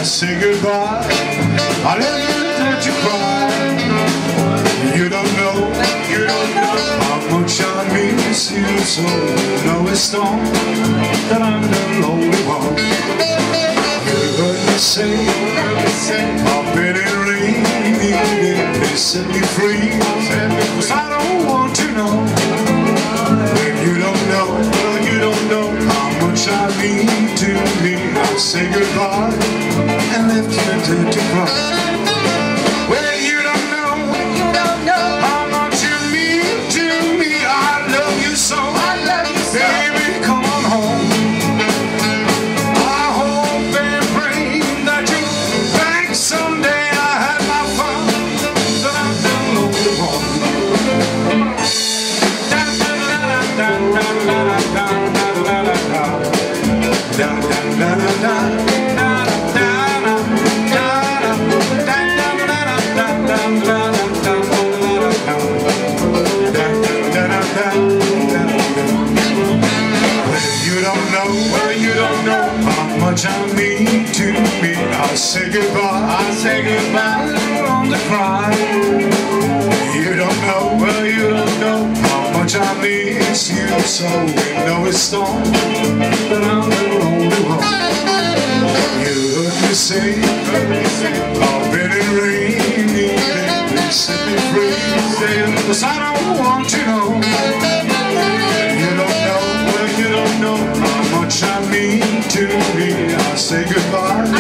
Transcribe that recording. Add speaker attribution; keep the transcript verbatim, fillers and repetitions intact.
Speaker 1: I say goodbye. I left you there to cry. You don't know, you don't know how much I miss you. So you know it's storm that I'm the lonely one. You heard me say, I've been in rain. They set me free, cause I don't want to know. If you don't know, well you don't know how much I mean to me. I'll say goodbye and left you there to cry. Well you don't know, you don't know how much you mean to me. I love you so, I love you so. Baby, come on home. I hope and pray that you think someday I had my fun, that I'm the lonely one. Da da da da da da da da da da da da da da da. I mean to me, I'll say goodbye, I'll say goodbye on the cry. You don't know, well you don't know how much I miss you. So we know it's storm, but I'm the only one. You heard me say, heard me say, I've been in rain, they set me free. Cause I don't want to know. You don't know, well you don't know how much I mean to me. I say goodbye